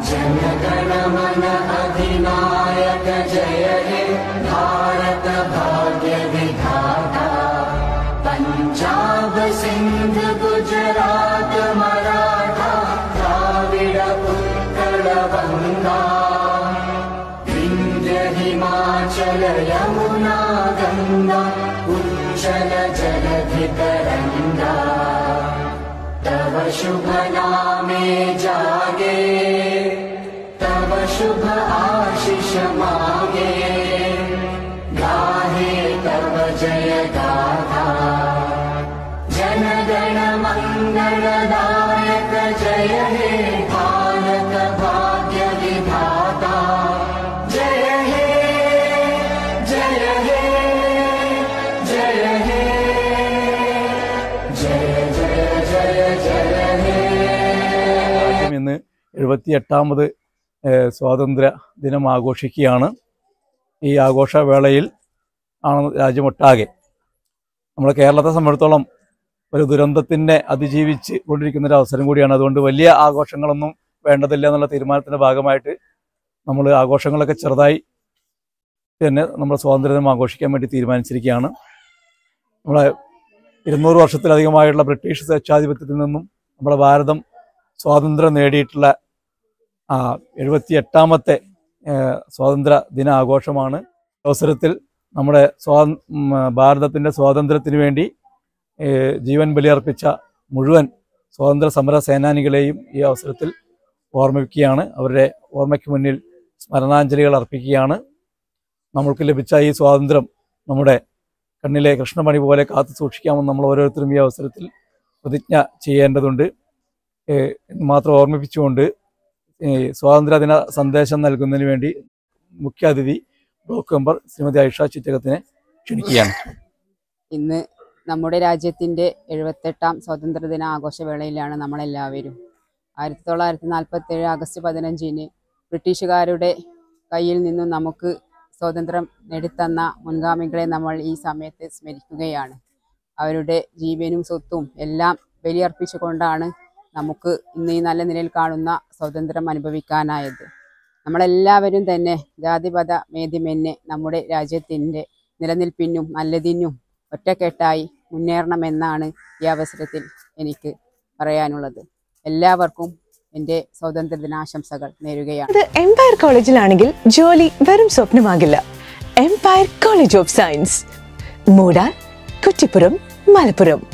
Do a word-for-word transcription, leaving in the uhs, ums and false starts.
जनगण मन अधिनायक जय हे भारत भाग्य विधाता पंजाब सिंध गुजरात मराठा द्राविड उत्कल गंगा विंध्य हिमाचल यमुना गंगा उच्चल जलधि तरंगा तव शुभ नामे जागे तव शुभ आशीष मांगे गाहे तव जय गाथा जनगण मंगलदायक जय हे भारत भाग्य विधाता जय हे जय हे जय हे जय जय जय जय हे ഇന്ന് എഴുപത്തിയെട്ടാമത് സ്വാതന്ത്ര്യ ദിനം ആഘോഷിക്കുകയാണ്. ഈ ആഘോഷവേളയിൽ ആണ് രാജ്യമൊട്ടാകെ നമ്മുടെ കേരളത്തെ സംബന്ധിച്ചിടത്തോളം ഒരു ദുരന്തത്തിനെ അതിജീവിച്ച് കൊണ്ടിരിക്കുന്നൊരു അവസരം കൂടിയാണ്. അതുകൊണ്ട് വലിയ ആഘോഷങ്ങളൊന്നും വേണ്ടതില്ല എന്നുള്ള തീരുമാനത്തിൻ്റെ ഭാഗമായിട്ട് നമ്മൾ ആഘോഷങ്ങളൊക്കെ ചെറുതായി തന്നെ നമ്മൾ സ്വാതന്ത്ര്യദിനം ആഘോഷിക്കാൻ വേണ്ടി തീരുമാനിച്ചിരിക്കുകയാണ്. നമ്മളെ ഇരുന്നൂറ് വർഷത്തിലധികമായുള്ള ബ്രിട്ടീഷ് സ്വേച്ഛാധിപത്യത്തിൽ നിന്നും നമ്മുടെ ഭാരതം സ്വാതന്ത്ര്യം നേടിയിട്ടുള്ള ആ എഴുപത്തി എട്ടാമത്തെ സ്വാതന്ത്ര്യ ദിന ആഘോഷമാണ്. അവസരത്തിൽ നമ്മുടെ സ്വാ ഭാരതത്തിൻ്റെ സ്വാതന്ത്ര്യത്തിന് വേണ്ടി ജീവൻ ബലിയർപ്പിച്ച മുഴുവൻ സ്വാതന്ത്ര്യ സമര സേനാനികളെയും ഈ അവസരത്തിൽ ഓർമ്മിക്കുകയാണ്. അവരുടെ ഓർമ്മയ്ക്ക് മുന്നിൽ സ്മരണാഞ്ജലികൾ അർപ്പിക്കുകയാണ്. നമ്മൾക്ക് ലഭിച്ച ഈ സ്വാതന്ത്ര്യം നമ്മുടെ കണ്ണിലെ കൃഷ്ണമണി പോലെ കാത്തു സൂക്ഷിക്കാമെന്ന് നമ്മൾ ഓരോരുത്തരും ഈ അവസരത്തിൽ പ്രതിജ്ഞ ചെയ്യേണ്ടതുണ്ട് എന്ന് മാത്രം ഓർമ്മിപ്പിച്ചുകൊണ്ട് സ്വാതന്ത്ര്യദിന സന്ദേശം നൽകുന്നതിന് വേണ്ടി മുഖ്യാതിഥി ബ്ലോക്ക് മെമ്പർ ശ്രീമതി ഐഷ ചിറ്റകത്തിനെ ക്ഷണിക്കുകയാണ്. ഇന്ന് നമ്മുടെ രാജ്യത്തിൻ്റെ എഴുപത്തെട്ടാം സ്വാതന്ത്ര്യദിന ആഘോഷവേളയിലാണ് നമ്മളെല്ലാവരും. ആയിരത്തി തൊള്ളായിരത്തി നാൽപ്പത്തി ഏഴ് ആഗസ്റ്റ് പതിനഞ്ചിന് ബ്രിട്ടീഷുകാരുടെ കയ്യിൽ നിന്നും നമുക്ക് സ്വാതന്ത്ര്യം നേടിത്തന്ന മുൻഗാമികളെ നമ്മൾ ഈ സമയത്ത് സ്മരിക്കുകയാണ്. അവരുടെ ജീവനും സ്വത്തും എല്ലാം ബലിയർപ്പിച്ചുകൊണ്ടാണ് നമുക്ക് ഇന്ന് ഈ നല്ല നിലയിൽ കാണുന്ന സ്വാതന്ത്ര്യം അനുഭവിക്കാനായത്. നമ്മളെല്ലാവരും തന്നെ ജാതിപത ഭേദമന്യേ നമ്മുടെ രാജ്യത്തിൻ്റെ നിലനിൽപ്പിനും നല്ലതിനും ഒറ്റക്കെട്ടായി മുന്നേറണമെന്നാണ് ഈ അവസരത്തിൽ എനിക്ക് പറയാനുള്ളത്. എല്ലാവർക്കും എൻ്റെ സ്വാതന്ത്ര്യദിനാശംസകൾ നേരുകയാണ്. ഇത് എംപയർ കോളേജിലാണെങ്കിൽ ജോലി വെറും സ്വപ്നമാകില്ല. Empire college of science, Moodal, Kuttippuram, Malappuram.